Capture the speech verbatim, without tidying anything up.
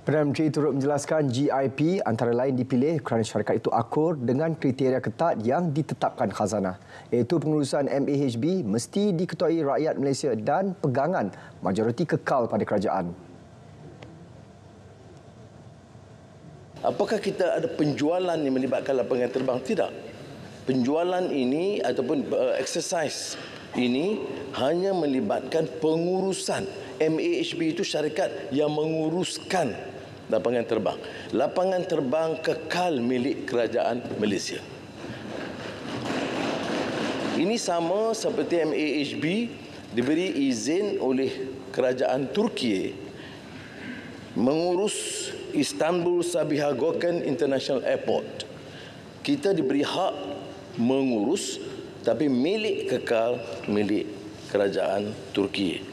Perdana Menteri turut menjelaskan G I P antara lain dipilih kerana syarikat itu akur dengan kriteria ketat yang ditetapkan khazanah, iaitu pengurusan M A H B mesti diketuai rakyat Malaysia dan pegangan majoriti kekal pada kerajaan. Apakah kita ada penjualan yang melibatkan lapangan terbang? Tidak. Penjualan ini ataupun uh, exercise ini hanya melibatkan pengurusan. M A H B itu syarikat yang menguruskan lapangan terbang. Lapangan terbang kekal milik kerajaan Malaysia. Ini sama seperti M A H B diberi izin oleh kerajaan Turki mengurus Istanbul Sabiha Gökçen International Airport. Kita diberi hak mengurus, tapi milik kekal milik kerajaan Turki.